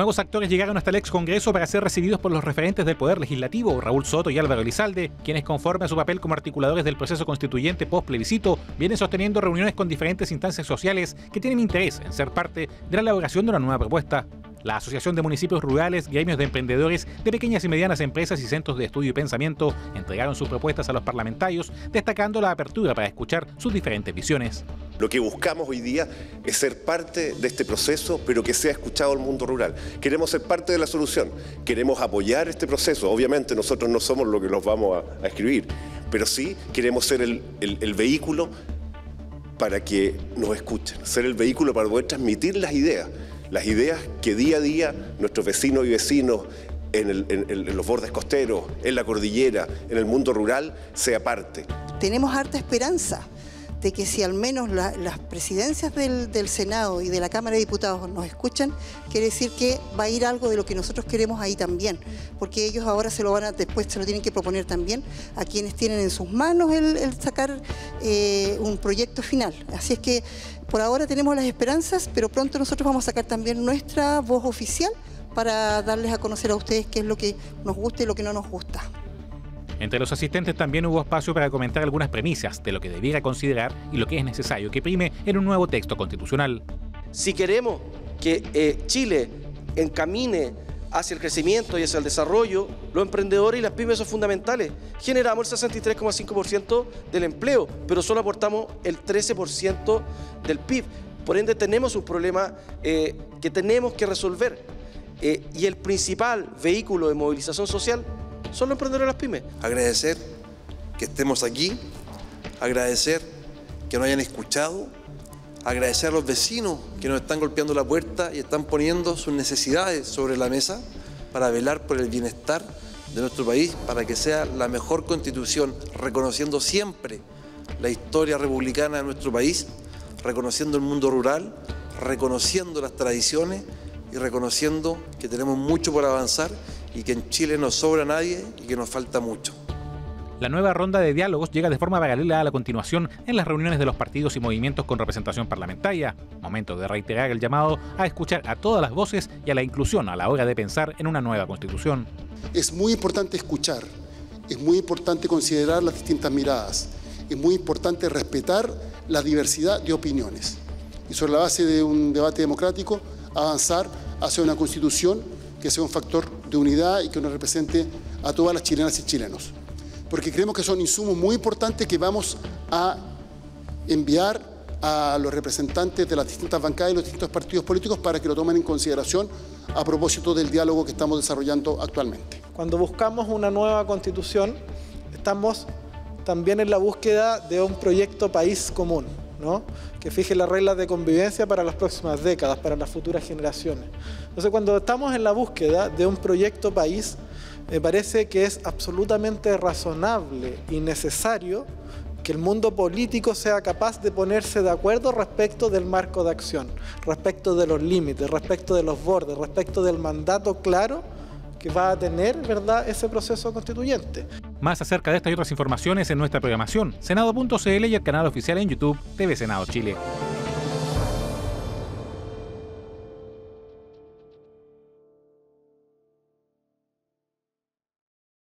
Nuevos actores llegaron hasta el ex Congreso para ser recibidos por los referentes del Poder Legislativo, Raúl Soto y Álvaro Elizalde, quienes conforme a su papel como articuladores del proceso constituyente post-plebiscito, vienen sosteniendo reuniones con diferentes instancias sociales que tienen interés en ser parte de la elaboración de una nueva propuesta. La Asociación de Municipios Rurales, gremios de emprendedores, de pequeñas y medianas empresas y centros de estudio y pensamiento entregaron sus propuestas a los parlamentarios, destacando la apertura para escuchar sus diferentes visiones. Lo que buscamos hoy día es ser parte de este proceso, pero que sea escuchado el mundo rural. Queremos ser parte de la solución, queremos apoyar este proceso. Obviamente nosotros no somos los que los vamos a escribir, pero sí queremos ser el vehículo para que nos escuchen, ser el vehículo para poder transmitir las ideas que día a día nuestros vecinos y vecinos en los bordes costeros, en la cordillera, en el mundo rural, sea parte. Tenemos harta esperanza de que si al menos las presidencias del Senado y de la Cámara de Diputados nos escuchan, quiere decir que va a ir algo de lo que nosotros queremos ahí también, porque ellos ahora después se lo tienen que proponer también a quienes tienen en sus manos el sacar un proyecto final. Así es que por ahora tenemos las esperanzas, pero pronto nosotros vamos a sacar también nuestra voz oficial para darles a conocer a ustedes qué es lo que nos gusta y lo que no nos gusta. Entre los asistentes también hubo espacio para comentar algunas premisas de lo que debiera considerar y lo que es necesario que prime en un nuevo texto constitucional. Si queremos que Chile encamine hacia el crecimiento y hacia el desarrollo, los emprendedores y las pymes son fundamentales. Generamos el 63,5% del empleo, pero solo aportamos el 13% del PIB. Por ende, tenemos un problema que tenemos que resolver. Y el principal vehículo de movilización social son los emprendedores y las pymes. Agradecer que estemos aquí, agradecer que nos hayan escuchado, agradecer a los vecinos que nos están golpeando la puerta y están poniendo sus necesidades sobre la mesa para velar por el bienestar de nuestro país, para que sea la mejor constitución, reconociendo siempre la historia republicana de nuestro país, reconociendo el mundo rural, reconociendo las tradiciones y reconociendo que tenemos mucho por avanzar y que en Chile no sobra nadie y que nos falta mucho. La nueva ronda de diálogos llega de forma paralela a la continuación en las reuniones de los partidos y movimientos con representación parlamentaria. Momento de reiterar el llamado a escuchar a todas las voces y a la inclusión a la hora de pensar en una nueva constitución. Es muy importante escuchar, es muy importante considerar las distintas miradas, es muy importante respetar la diversidad de opiniones y sobre la base de un debate democrático avanzar hacia una constitución que sea un factor de unidad y que nos represente a todas las chilenas y chilenos. Porque creemos que son insumos muy importantes que vamos a enviar a los representantes de las distintas bancadas y los distintos partidos políticos para que lo tomen en consideración a propósito del diálogo que estamos desarrollando actualmente. Cuando buscamos una nueva constitución, estamos también en la búsqueda de un proyecto país común, ¿no? Que fije las reglas de convivencia para las próximas décadas, para las futuras generaciones. Entonces, cuando estamos en la búsqueda de un proyecto país, me parece que es absolutamente razonable y necesario que el mundo político sea capaz de ponerse de acuerdo respecto del marco de acción, respecto de los límites, respecto de los bordes, respecto del mandato claro que va a tener, ¿verdad?, ese proceso constituyente. Más acerca de estas y otras informaciones en nuestra programación, senado.cl y el canal oficial en YouTube TV Senado Chile.